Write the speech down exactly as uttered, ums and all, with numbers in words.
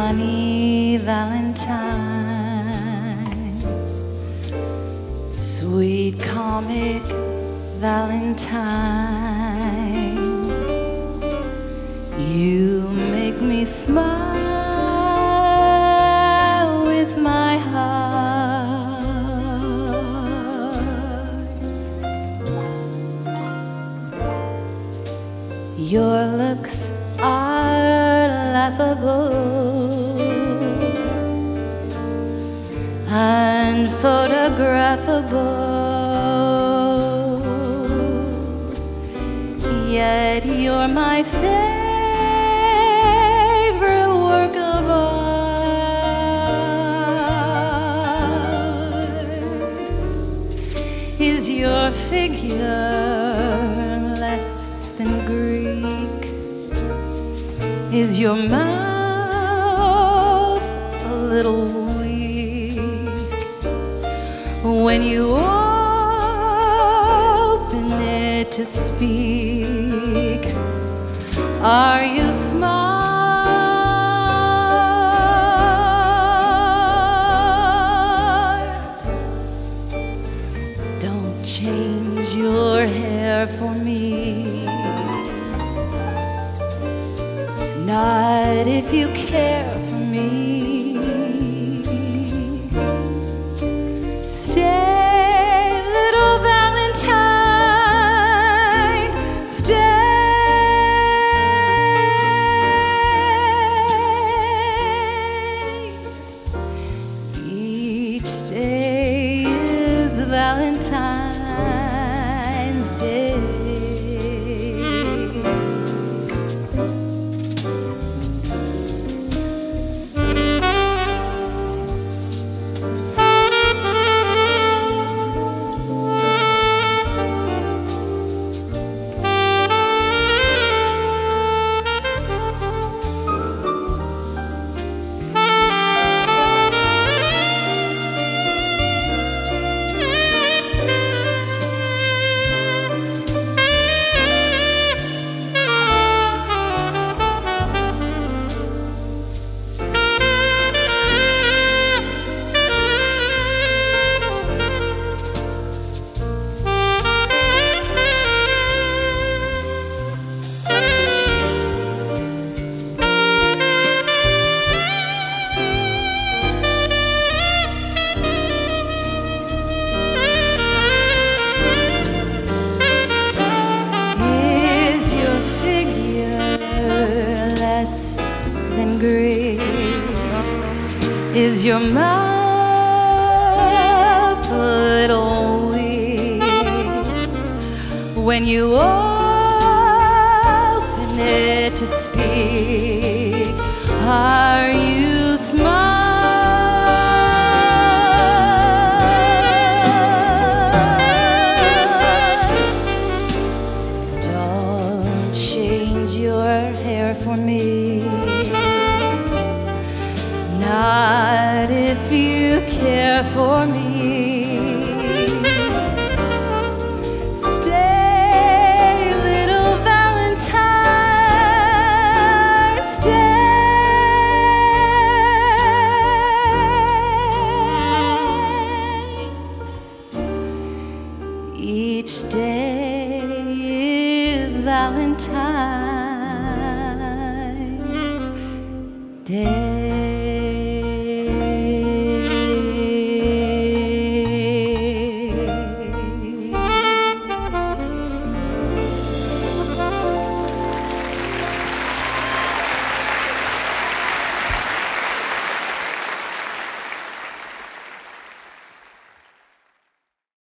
Funny Valentine, sweet comic Valentine, you make me smile with my heart. Your looks are laughable, unphotographable, yet you're my favorite work of art. Is your figure less than Greek? Is your mouth a little weak when you open it to speak? Are you smart? Don't change your hair for me, not if you care for me. Stay, little Valentine, stay. Each day is Valentine's Day. Is your mouth a little weak when you open it to speak? Are you smart? Don't change your hair for me, not if you care for me. Stay, little Valentine, stay. Each day is Valentine's Day.